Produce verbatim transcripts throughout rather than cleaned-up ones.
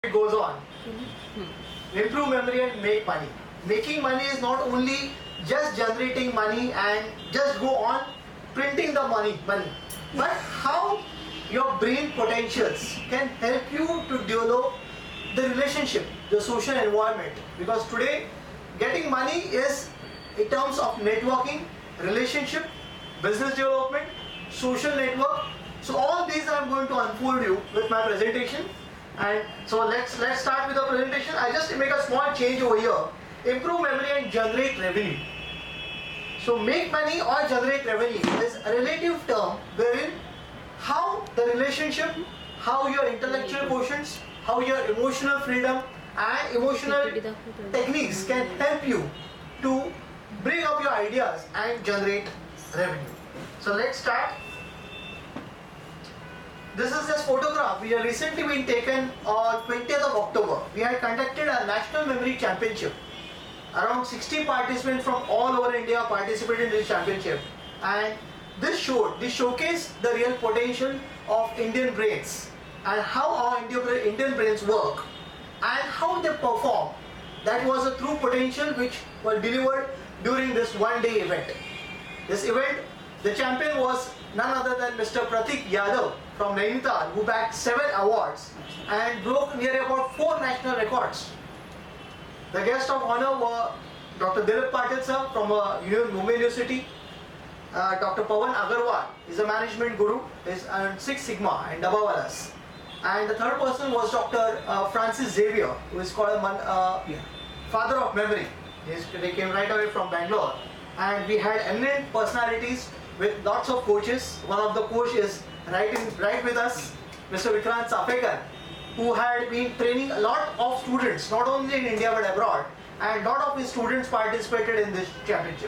It goes on. Improve memory and make money. Making money is not only just generating money and just go on printing the money, money, but how your brain potentials can help you to develop the relationship, the social environment. Because today, getting money is in terms of networking, relationship, business development, social network. So all these I am going to unfold you with my presentation. And so let's let's start with the presentation. I just make a small change over here. Improve memory and generate revenue. So make money or generate revenue is a relative term wherein how the relationship, how your intellectual quotients, how your emotional freedom and emotional techniques can help you to bring up your ideas and generate revenue. So let's start. This is this photograph. We have recently been taken on twentieth of October. We had conducted a National Memory Championship. Around sixty participants from all over India participated in this championship. And this showed, this showcased the real potential of Indian brains and how our Indian brains work and how they perform. That was a true potential which was delivered during this one day event. This event, the champion was none other than Mister Pratik Yadav from Nainital, who bagged seven awards and broke near about four national records. The guests of honor were Doctor Dilip Patil sir from uh, Mumbai University, uh, Doctor Pawan Agarwal is a management guru, is earned Six Sigma and Dabawalas. And the third person was Doctor Uh, Francis Xavier, who is called a man, uh, yeah. father of memory. He's, they came right away from Bangalore. And we had eminent personalities with lots of coaches. One of the coaches is right, in, right with us, Mister Vikrant Safekar, who had been training a lot of students, not only in India but abroad, and a lot of his students participated in this championship.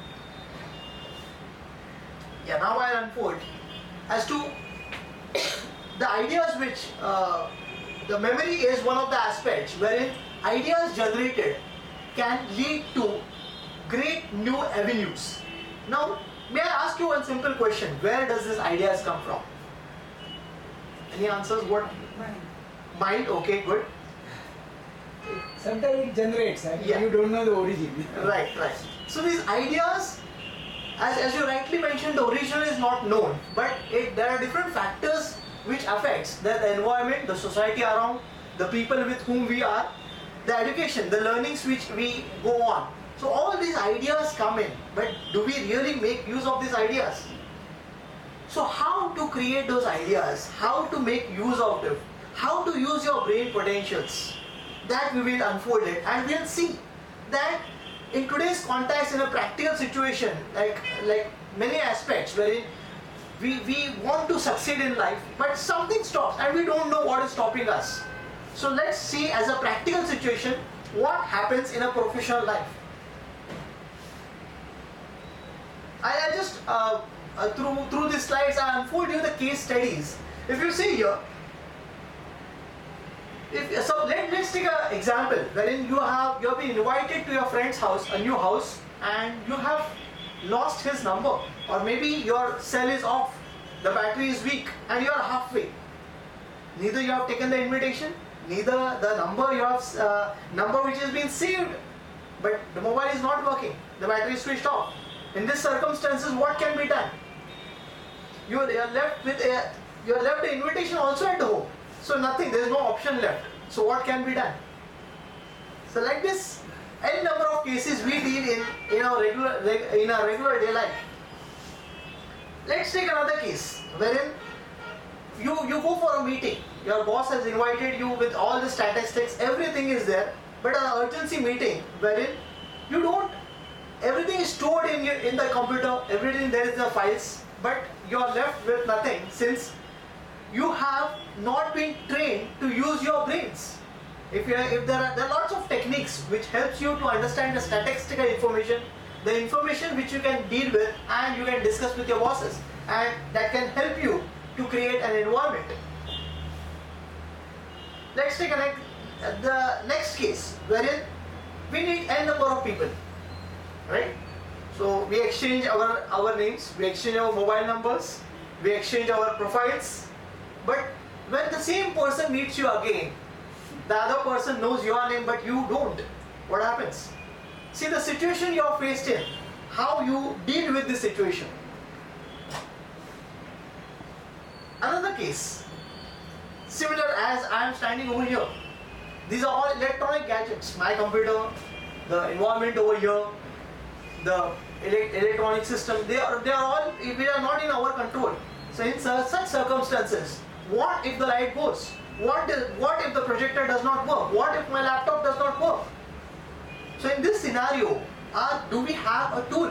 Yeah, now I'll unfold as to the ideas which, uh, the memory is one of the aspects wherein ideas generated can lead to great new avenues. Now, may I ask you one simple question? Where does this ideas come from? Any answers? What? Mind. Mind, okay, good. Sometimes it generates, and Yeah. you don't know the origin. Right, right. So these ideas, as, as you rightly mentioned, the origin is not known, but it, there are different factors which affects the, the environment, the society around, the people with whom we are, the education, the learnings which we go on. So all these ideas come in, but do we really make use of these ideas? So how to create those ideas, how to make use of them, how to use your brain potentials, that we will unfold it, and we'll see that in today's context, in a practical situation, like, like many aspects wherein we, we want to succeed in life, but something stops and we don't know what is stopping us. So let's see as a practical situation what happens in a professional life. I, I just, uh, uh, through, through these slides, I unfold you the case studies. If you see here, if, so let, let's take an example wherein you have, you have been invited to your friend's house, a new house, and you have lost his number, or maybe your cell is off, the battery is weak, and you are halfway. Neither you have taken the invitation, neither the number you have, uh, number which has been saved, but the mobile is not working, the battery is switched off. In these circumstances, what can be done? You are left with a, you are left the invitation also at home. So nothing, there is no option left. So what can be done? So like this, n number of cases we deal in in our regular in our regular day life. Let's take another case wherein you you go for a meeting. Your boss has invited you with all the statistics, everything is there, but an urgency meeting wherein you don't. Everything is stored in your in the computer. Everything there is the files, but you are left with nothing since you have not been trained to use your brains. If, you are, if there are there are lots of techniques which helps you to understand the statistical information, the information which you can deal with and you can discuss with your bosses, and that can help you to create an environment. Let's take a next, the next case wherein we need n number of people, right? So we exchange our our names, we exchange our mobile numbers, we exchange our profiles. But when the same person meets you again, the other person knows your name but you don't, what happens? See the situation you are faced in, how you deal with this situation. Another case, similar as I am standing over here. These are all electronic gadgets. My computer, the environment over here, the ele electronic system, they are, they are all, we are not in our control. So in such circumstances, what if the light goes? What if, what if the projector does not work? What if my laptop does not work? So in this scenario, uh, do we have a tool?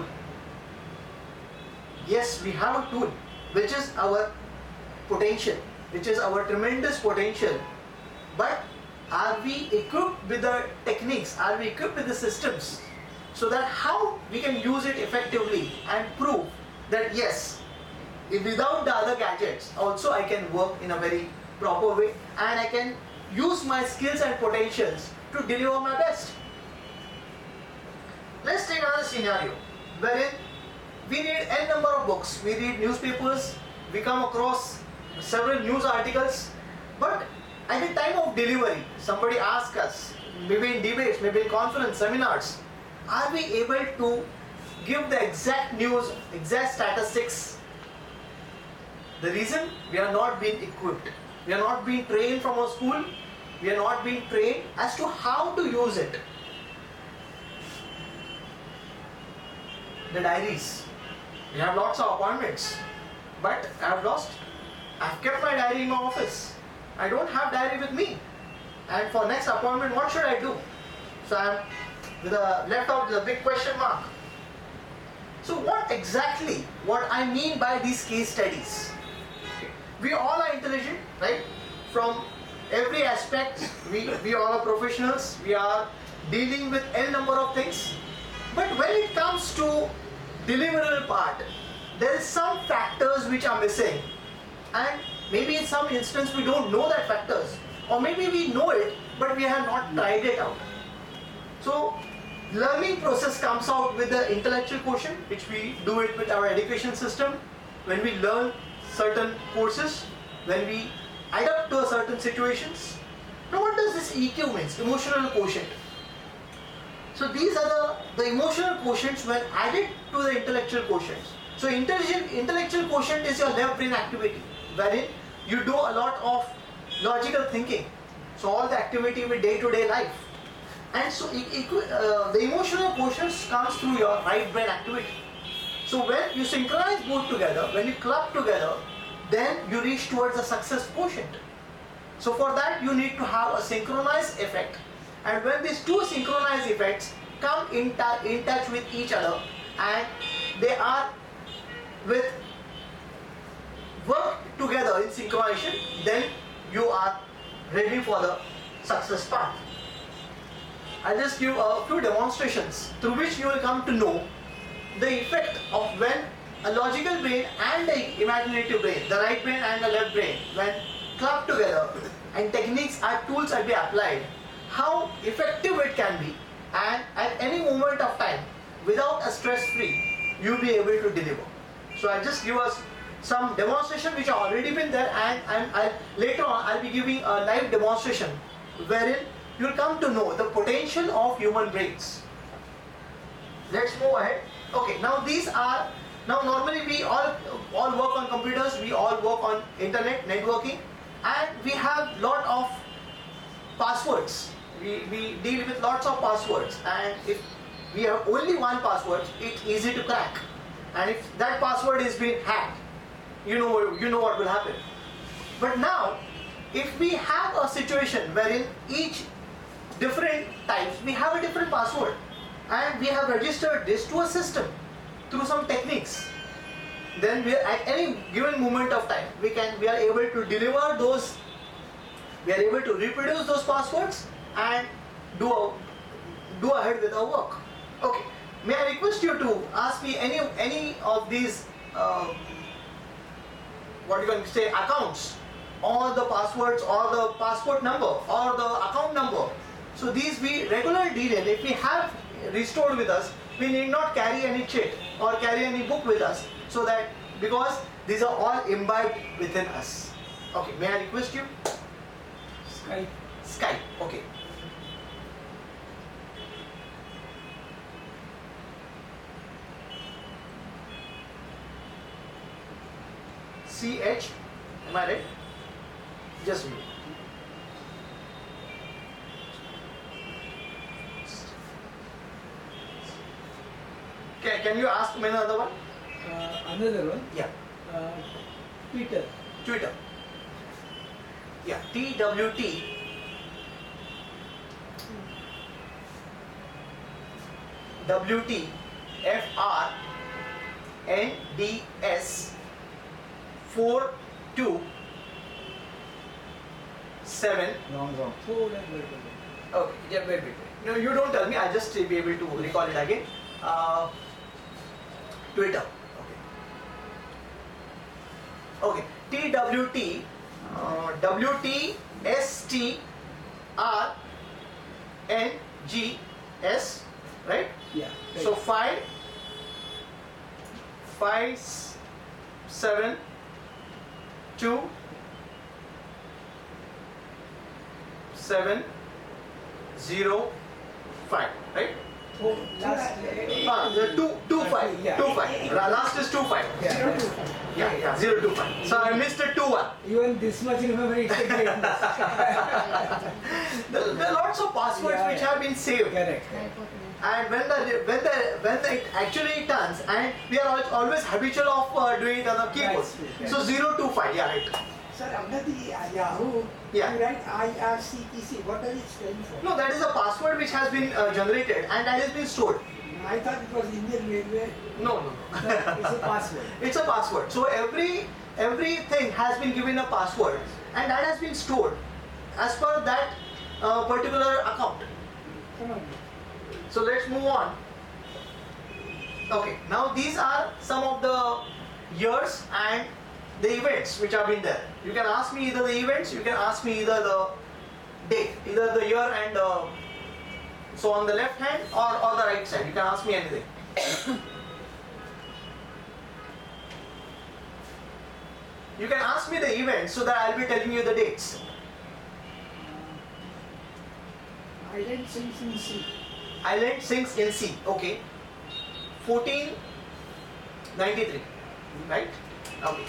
Yes, we have a tool, which is our potential, which is our tremendous potential. But are we equipped with the techniques? Are we equipped with the systems? So that how we can use it effectively and prove that yes, if without the other gadgets also I can work in a very proper way and I can use my skills and potentials to deliver my best. Let's take another scenario wherein we read n number of books, we read newspapers, we come across several news articles, but at the time of delivery, somebody asks us, maybe in debates, maybe in conference, seminars, are we able to give the exact news, exact statistics? The reason, we are not being equipped. We are not being trained from our school. We are not being trained as to how to use it. The diaries. We have lots of appointments, but I have lost. I have kept my diary in my office. I don't have diary with me. And for next appointment, what should I do? So I am with a left out with a big question mark. So what exactly, what I mean by these case studies? We all are intelligent, right? From every aspect, we, we all are professionals. We are dealing with n number of things. But when it comes to deliverable part, there is some factors which are missing. And maybe in some instance we don't know that factors. Or maybe we know it, but we have not tried it out. So, learning process comes out with the intellectual quotient, which we do it with our education system. When we learn certain courses, when we adapt to certain situations. Now what does this E Q means? Emotional quotient. So these are the, the emotional quotients when added to the intellectual quotients. So intelligent, intellectual quotient is your left brain activity, wherein you do a lot of logical thinking. So all the activity with day-to-day life. And so uh, the emotional quotient comes through your right brain activity. So when you synchronize both together, when you club together, then you reach towards a success quotient. So for that you need to have a synchronized effect. And when these two synchronized effects come in, in touch with each other and they are with work together in synchronization, then you are ready for the success path. I'll just give a few demonstrations through which you will come to know the effect of when a logical brain and the imaginative brain, the right brain and the left brain, when clubbed together and techniques and tools are be applied, how effective it can be, and at any moment of time, without a stress-free, you'll be able to deliver. So I'll just give us some demonstration which have already been there, and, and I'll, later on I'll be giving a live demonstration wherein you'll come to know the potential of human brains. Let's move ahead. Okay, now these are, now normally we all, all work on computers, we all work on internet, networking, and we have lot of passwords. We, we deal with lots of passwords, and if we have only one password, it's easy to crack. And if that password is being hacked, you know, you know what will happen. But now, if we have a situation wherein each different types, we have a different password, and we have registered this to a system through some techniques, then we are, at any given moment of time, we can we are able to deliver those, we are able to reproduce those passwords and do a, do ahead with our work. Okay, may I request you to ask me any any of these uh, what you can say accounts, or the passwords, or the passport number, or the account number. So these we regularly deal in. If we have restored with us, we need not carry any chit or carry any book with us, so that because these are all imbibed within us. Okay, may I request you? Skype. Skype. Okay. C H, am I right? Just a minute. Can, can you ask me another one? Uh, another one. Yeah. Uh, Twitter. Twitter. Yeah. T W T. W T F R N D S four two seven. Wrong, wrong. Oh, wait, wait, wait. Okay, yeah, wait, wait, wait. No, you don't tell me. I'll just be able to recall it again. Uh, Twitter. Okay. Okay. T W T uh, W T S T R N G S, right? Yeah. Right. So five, five, s- seven, two, seven, zero, five, right? oh, last. Ah, the two, two five, Yeah. two five. La- Last is two five. Yeah. Zero two five. Yeah, yeah, zero two five. So I missed the two one. Even this much in memory, it's a greatness. There, there are lots of passwords Yeah, which yeah. have been saved. Correct. And when the when the when the, it actually turns, and we are al- always habitual of uh, doing it on the keyboard. That's true, yeah. So zero two five, yeah, right. Sir, under the uh, Yahoo, Yeah. you write I R C T C. What does it stand for? No, that is a password which has been uh, generated and that has been stored. I thought it was Indian Railway. No, no, no. It's a password. It's a password. So every everything has been given a password and that has been stored as per that uh, particular account. Come on. So let's move on. Okay, now these are some of the years and the events which have been there. You can ask me either the events, you can ask me either the date, either the year and uh, so on the left hand or on the right side. You can ask me anything. You can ask me the events so that I'll be telling you the dates. Island sinks in sea. Island sinks in sea. Okay. fourteen ninety-three. Right? Okay.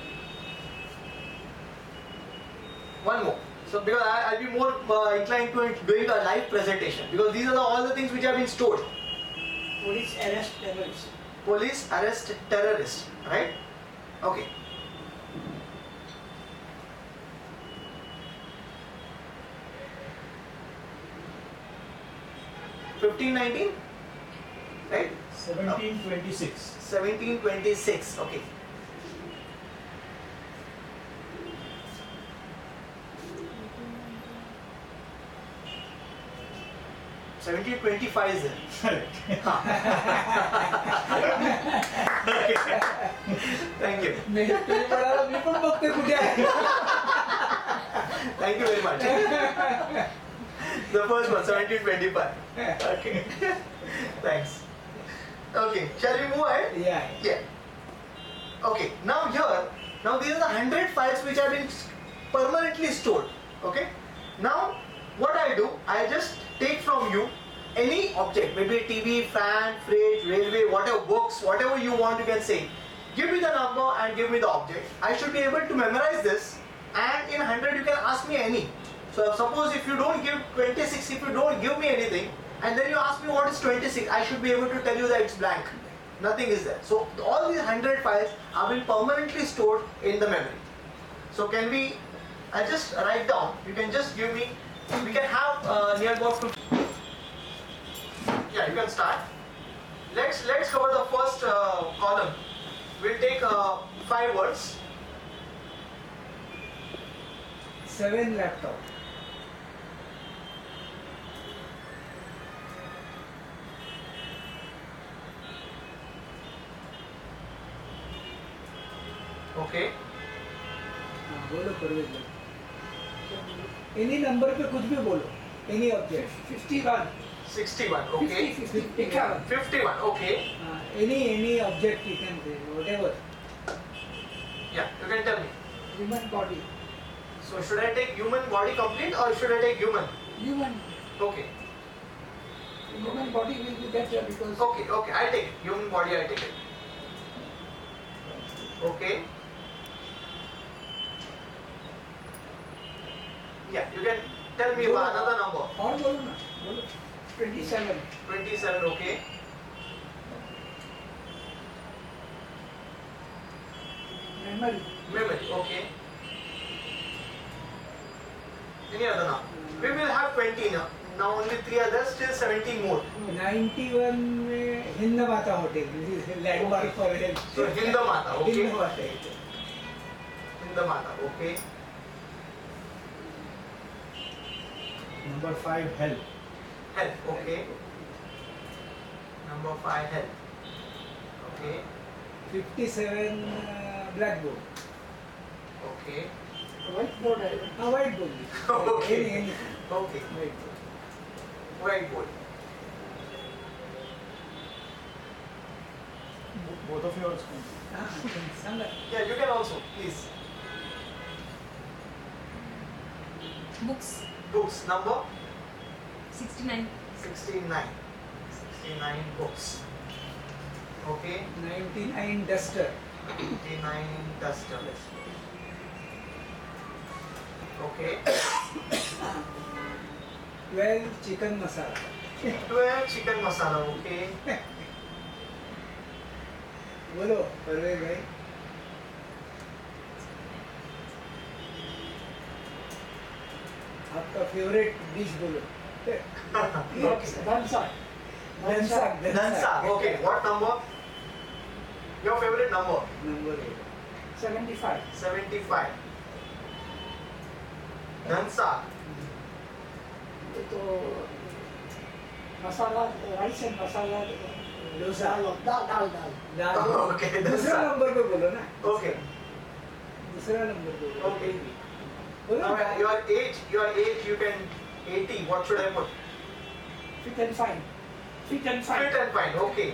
One more. So because I, I'll be more uh, inclined to doing a live presentation because these are the, all the things which have been stored. Police arrest terrorists. Police arrest terrorists. Right? Okay. fifteen nineteen? Right? seventeen twenty-six. seventeen twenty-six. Okay. seventeen twenty-five is there. Okay. Thank you. मी मी पण बघते कुठे आहे. Thank you very much. The first one, seventeen twenty-five. Okay. Thanks. Okay. Shall we move ahead? Yeah. Yeah. Okay. Now here, now these are the hundred files which have been permanently stored. Okay. Now what I do, I just take from you any object, maybe T V, fan, fridge, railway, whatever, books, whatever you want, you can say. Give me the number and give me the object. I should be able to memorize this, and in one hundred you can ask me any. So suppose if you don't give twenty-six, if you don't give me anything, and then you ask me what is twenty-six, I should be able to tell you that it's blank. Nothing is there. So all these one hundred files have been permanently stored in the memory. So can we, I just write down, you can just give me, we can have uh, near about fifty. Yeah, you can start. Let's let's cover the first uh, column. We'll take uh, five words. Seven laptop. Okay. हाँ, बोलो परवेज भाई. Any number पे कुछ भी बोलो. Any object. fifty-one. sixty-one. fifty, Okay. fifty, fifty-one. fifty-one. Okay. Any any object you can say whatever. Yeah, you can tell me. Human body. So should I take human body complete or should I take human? Human, Okay. human body will be better because Okay, okay, I'll take it. Human body, I'll take it. Okay. Yeah, you can tell me Bolo. another number. और बोलो ना बोलो twenty-seven. twenty-seven, okay. Memory, Memory, okay. Any other now? We will have twenty now. Now only three others, still seventeen more. ninety-one में Hind Mata hotel landmark for health So Hinda Mata, okay. Hind Mata Hinda Mata, okay. Number five, health. Health, okay. Number five, health. Okay, fifty-seven blackboard okay. whiteboard, I don't हाँ white board Okay. Any any Okay. White board Whiteboard. Both of yours. हाँ सांगा Yeah, you can also, please. Books Books, number sixty-nine. sixty-nine. sixty-nine books. Okay. ninety-nine duster ninety-nine duster. Okay. Twelve chicken masala twelve chicken masala, okay. बोलो परवेज भाई आपका favourite dish बोलो Okay. Dansa. Dansa. Dansa, okay. What number? Your favorite number? Number eight seventy-five. seventy-five. Dansa. तो masala rice and masala dosa dal dal dal dal Okay, दूसरा dansa. Number पे बोलो ना Okay. दूसरा नंबर पे बोलो Okay. बोलो Now your age, your age, you can eighty. What should I put? fit and fine fit and fine Fit and fine. Okay.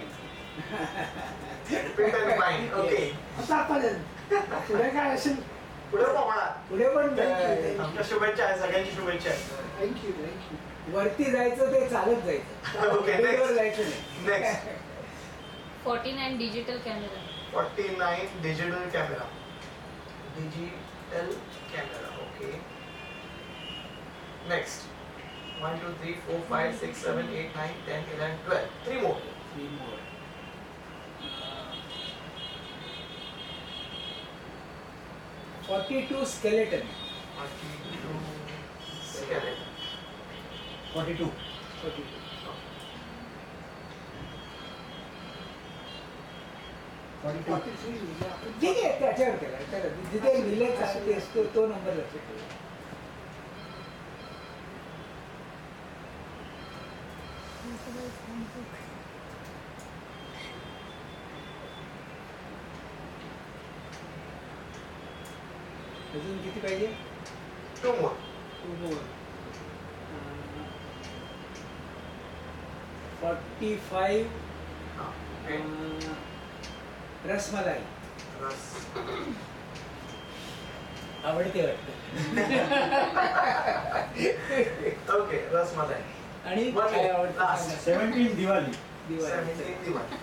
Fit and fine. Okay. आतापर्यंत पुढे काय असेल पुढे पण म्हणा. पुढे पण आमच्या शुभेच्छा आहे, सगळ्यांची शुभेच्छा आहे. थँक्यू थँक्यू वरती जायचं ते चालत जायचं Okay, टेबलवर next. जायचं नाही Next. forty-nine digital camera. forty-nine digital camera. Digital camera. Okay. Next. one, two, three, four, five, six, seven, eight, nine, ten, eleven, twelve. Three more. Three more. forty-two skeleton forty-two skeleton. Forty-two. forty-two Forty-two. forty three ठीक आहे त्याच्यावर केला त्याला जिथे लिहिले चालते असतो तो नंबर लक्षात ठेवा अजून किती पाहिजे Two more. Two more forty five Ah, okay. Rasmalai Ras. आवडते वाटतं Okay, rasmalai. आणि One काय more. आवडतं Last. सांगा. Seventeen, Diwali. Diwali Seventeen Diwali.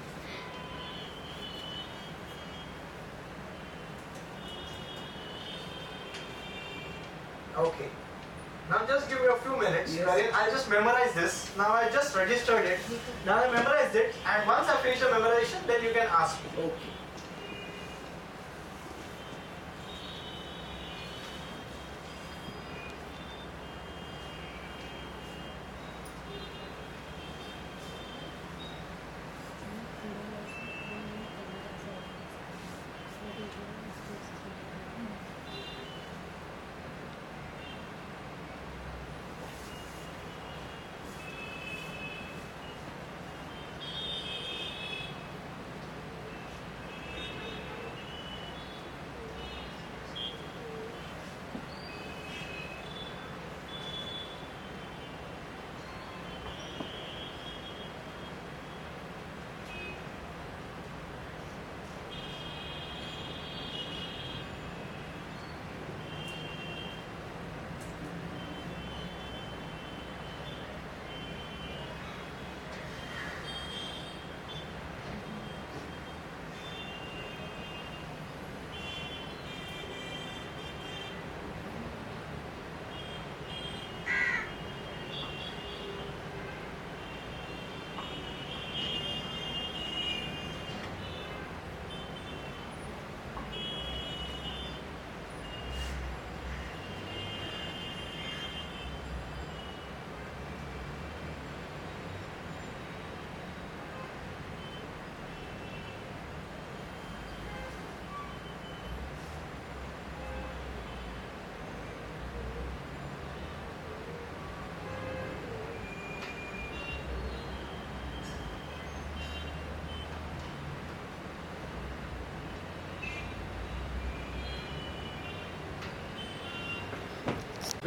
Okay. Now just give me a few minutes. Yes. Wherein I'll just memorize this. Now I just registered it. Now I memorized it, and once I finish the memorization, then you can ask me. Okay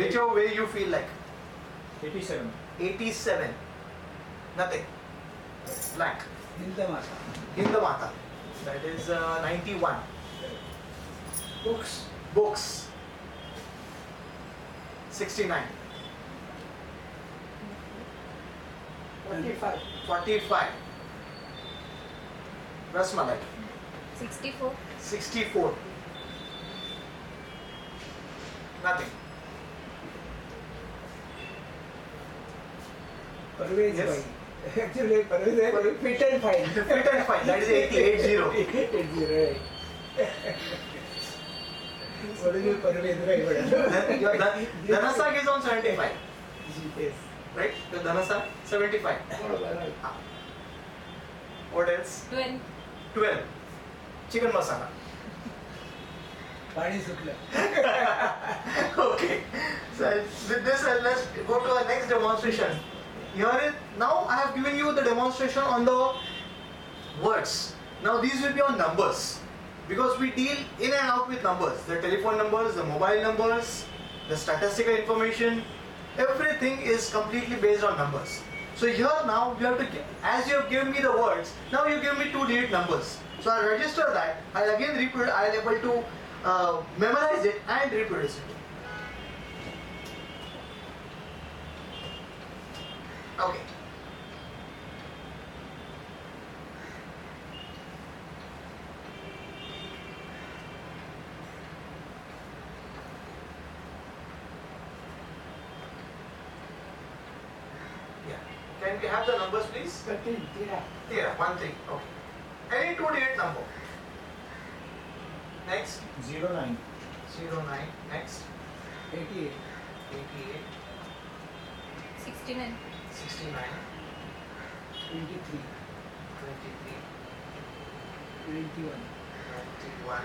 Whichever way you feel like. eighty-seven. eighty-seven. Nothing. Blank. Hindamata. Hindamata. That is uh, ninety-one. Books. Books. sixty-nine. Forty-five. forty-five. Rasmalai. sixty-four. sixty-four. Nothing. Parvez Yes. bhai. Actually, Parvez bhai, fit and fine. Fit and fine. That is eighty. eighty. eighty, right. What is your Parvez bhai? Then your Dhan- Dhanasag is on seventy-five. Yes. Right? The Dhanasag seventy-five. All right. Ah. What else? twelve. twelve. Chicken masala. पानी सुटलं. Okay. So with this, uh, let's go to our next demonstration. Here is, now I have given you the demonstration on the words. Now these will be on numbers, because we deal in and out with numbers. The telephone numbers, the mobile numbers, the statistical information, everything is completely based on numbers. So here now you have to, gi- as you have given me the words, now you give me two digit numbers. So I'll register that. I'll again reproduce. I'll able to uh, memorize it and reproduce it. Okay. Yeah. Can we have the numbers, please? Thirteen. Yeah. Yeah, one three. Okay. Any two digit number. Next. zero nine. Zero nine. Next. eighty-eight. Eighty-eight. sixty-nine. Sixty-nine. twenty-three. Twenty-three. ninety-one. Ninety-one.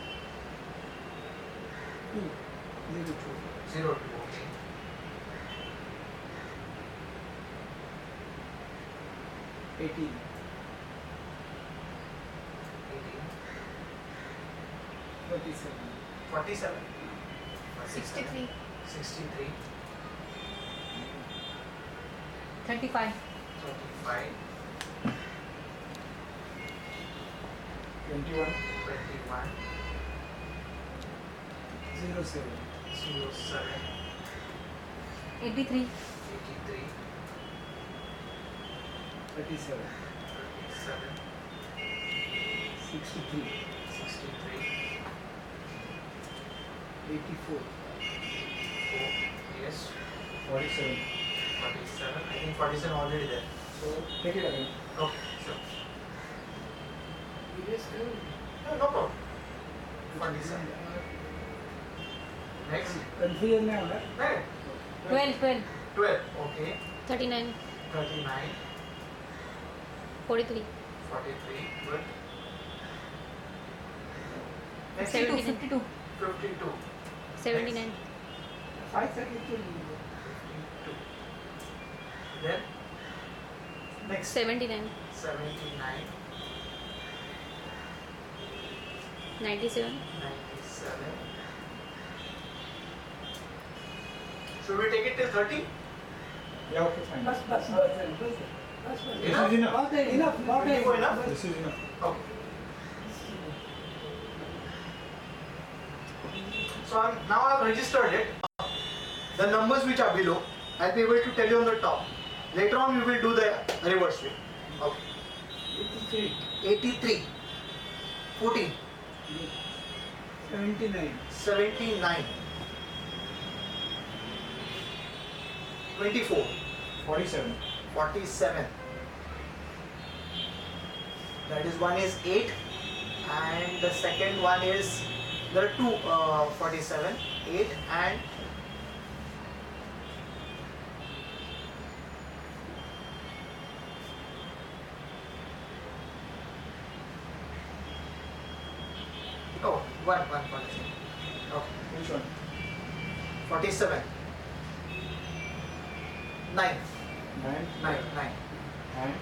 two. zero two. Zero two. Okay. eighteen. Eighteen. forty-seven. Forty-seven. sixty-three. Sixty-three. thirty-five. Thirty-five. twenty-one. Twenty-one. zero seven. Zero seven. eighty-three. Eighty-three. thirty-seven. Thirty-seven. sixty-three. Sixty-three. eighty-four. Four. Yes. forty-seven. Forty-seven. I think forty-seven already there. So take it again. Okay. Sure. You just do. No, no problem. Forty-seven. Next. Confusion नहीं होगा. Nine. twelve. twelve. Twelve. Okay. thirty-nine. Thirty-nine. forty-three. Forty-three. Good. Next. seventy-two. fifty-two. Fifty-two. seventy-nine. Five thirty-two. Fifty-two. Then. Next. seventy-nine. Seventy-nine. ninety-seven. Ninety-seven. Should we take it till thirty? Yeah, okay, fine. Bus, bus, bus, bus, bus. Bus, bus. This is enough. Not that enough, not that Enough, enough? This is enough. Okay. So I'm, now I've registered it. The numbers which are below, I'll be able to tell you on the top. Later on we will do the reverse way. Okay. eighty-three. eighty-three. fourteen. seventy-nine. seventy-nine. twenty-four. forty-seven. forty-seven. That is one is eight and the second one is, there are two uh, forty-seven, eight and oh, one, one forty-seven. Okay, Which one? forty-seven. Nine, Nine. nine, nine. And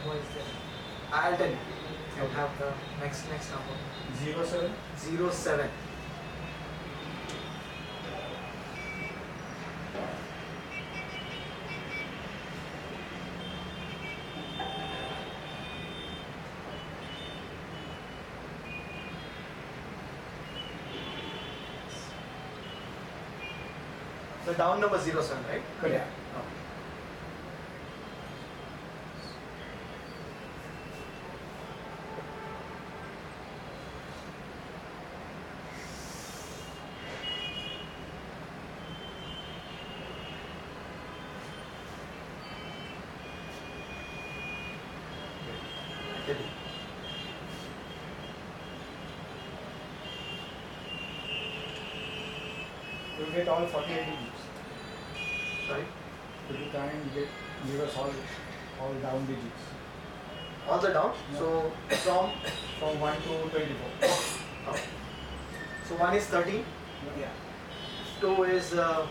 What is that? I'll tell you. I'll have the next next number. Zero seven. Zero seven. The down number zero seven, right? Correct. Okay. Good. You get all forty-eight digits. Sorry. Could you try and get give us all all down digits All the down. Yeah. So from from one to twenty-four. oh. So one is thirteen. Yeah. Two is uh,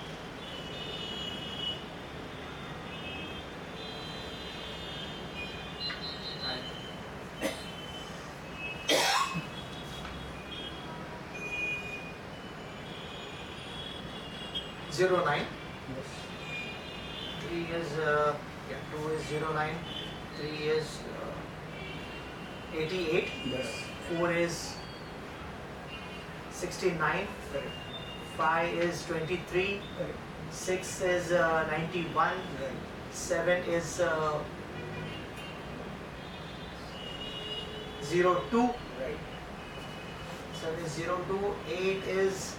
zero nine. Yes. Three is uh, yeah. Two is zero nine. Three is uh, eighty-eight. Yes. Four is sixty-nine. Correct. Five is twenty-three. Correct. Six is uh, ninety-one. Right. Seven is uh, zero two. Right. Seven is zero two. Eight is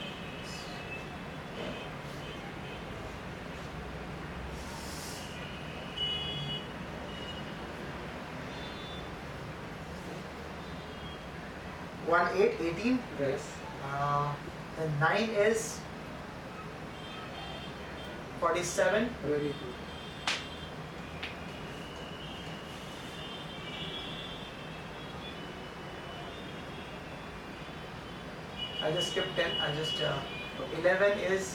one eight eighteen. Right. Uh, then nine is forty-seven. Very good. I just skipped ten. I just uh, eleven is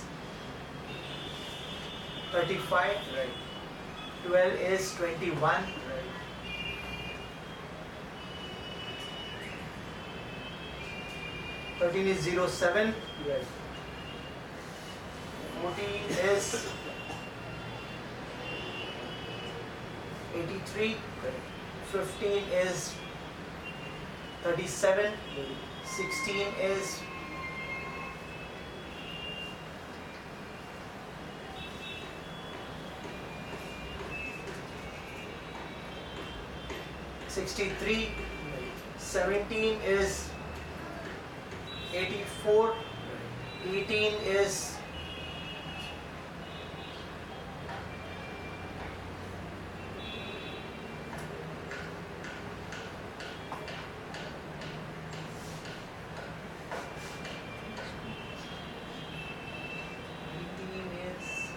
thirty-five. Right. Twelve is twenty-one. Right. Thirteen is zero seven. Right. Fourteen is eighty-three. Correct. Fifteen is thirty-seven. Very good. Sixteen is sixty-three. Right. Seventeen is eighty-four. Right. Eighteen is eighteen is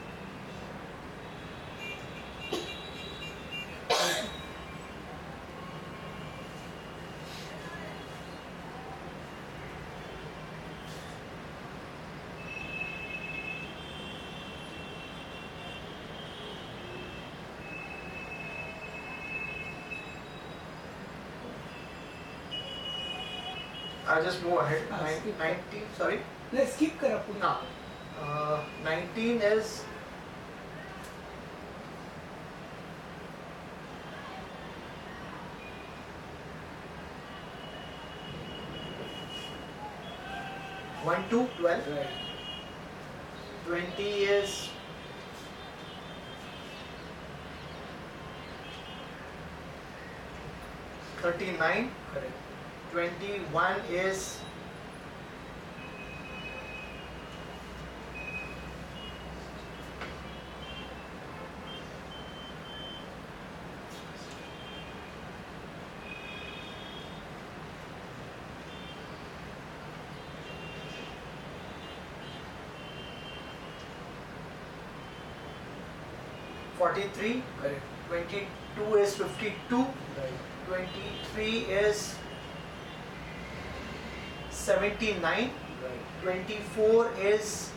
I'll just move ahead. Ah, Nine- skip. nineteen, sorry. Let's skip करा पूरा. No. Uh, nineteen is one two twelve. Right. Twenty is thirty-nine. Correct. Twenty-one is forty-three. Correct. Twenty-two is fifty-two. Right. Twenty-three is seventy-nine. Right. Twenty-four is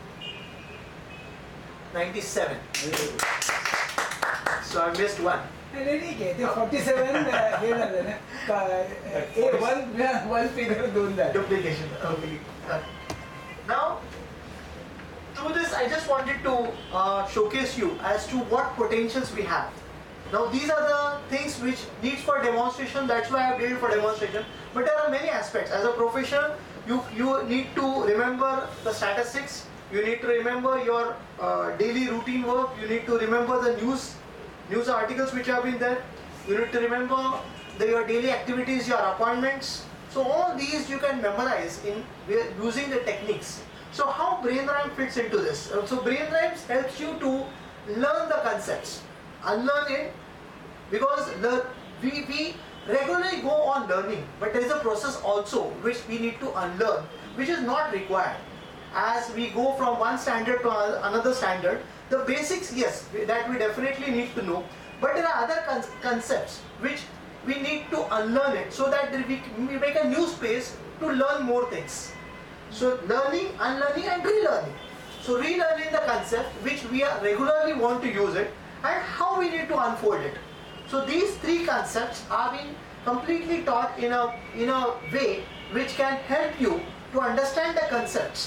ninety-seven. Very good. So I missed one. नाही ठीक आहे ते forty-seven हे झालं ना का- ए one one figure दोन झाले. Duplication. Okay. Uh, Now, through this, I just wanted to uh, showcase you as to what potentials we have. Now, these are the things which needs for demonstration. That's why I built for demonstration. But there are many aspects. As a professional, you you need to remember the statistics. You need to remember your uh, daily routine work. You need to remember the news news articles which have been there. You need to remember the, your daily activities, your appointments. So all these you can memorize in using the techniques. So how brain rhyme fits into this? Uh, So brain rhymes helps you to learn the concepts, unlearn it, because the, we, we regularly go on learning, but there is a process also which we need to unlearn, which is not required. As we go from one standard to another standard, the basics, yes, that we definitely need to know, but there are other con concepts which we need to unlearn it, so that we, we make a new space to learn more things. So learning, unlearning and relearning. So relearning the concept which we are regularly want to use it, and how we need to unfold it. So these three concepts are being completely taught in a, in a way which can help you to understand the concepts.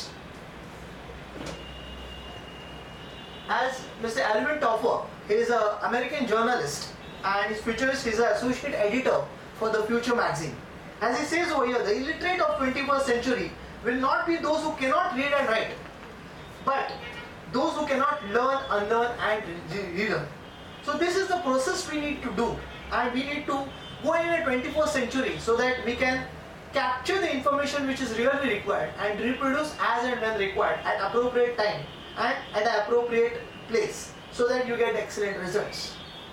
As Mister Alvin Toffler, he is an American journalist, and his futurist, he is an associate editor for the Future magazine. As he says over here, the illiterate of twenty-first century will not be those who cannot read and write, but those who cannot learn, unlearn and relearn. So this is the process we need to do, and we need to go in the twenty-first century so that we can capture the information which is really required and reproduce as and when required at appropriate time and at the appropriate place, so that you get excellent results.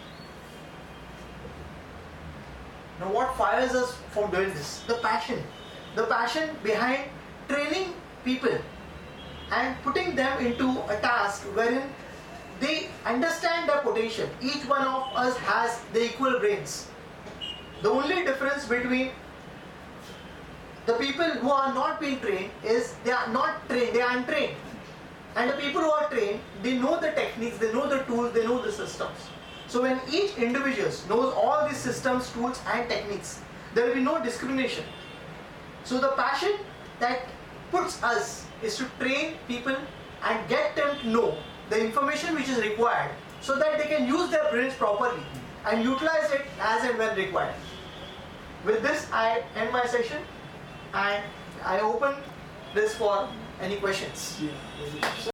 Now what fires us from doing this? The passion. The passion behind training people and putting them into a task wherein they understand their potential. Each one of us has the equal brains. The only difference between the people who are not being trained is they are not trained, they are untrained. And the people who are trained, they know the techniques, they know the tools, they know the systems. So when each individual knows all these systems, tools and techniques, there will be no discrimination. So the passion that puts us is to train people and get them to know the information which is required, so that they can use their brains properly and utilize it as and when required. With this, I end my session and I open this for any questions. Yeah.